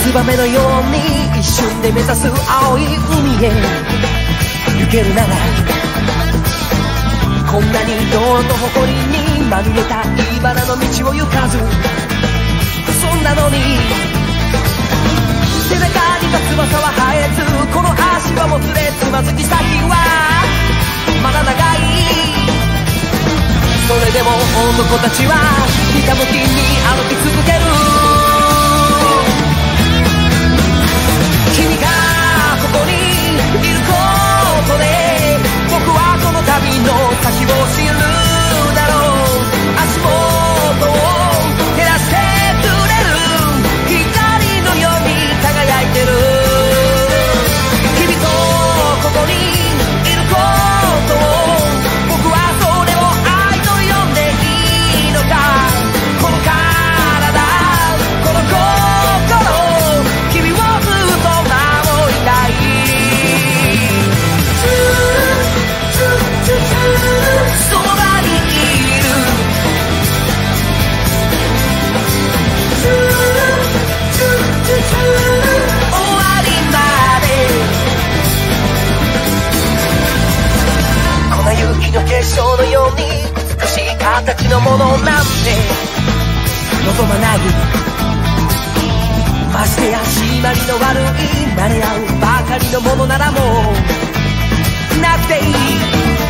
ツバメのように一瞬で目指す青い海へ行けるなら、こんなに泥と埃にまみれた茨の道を行かず、そんなのに背中には翼は生えず、この足はもつれつまずき先はまだ長い。それでも男たちはひたむきに歩き続ける。君がここにいることで僕はこの旅の先を知るだろう。足元を照らしてくれる光のように輝いてる。君とここにいることを僕はそれを愛と呼んでいいのか。この体、この心、君をずっと守りたい。そばにいる終わりまで。粉雪の結晶のように美しい形のものなんて望まない。ましてや締まりの悪い慣れ合うばかりのものならもうなくていい。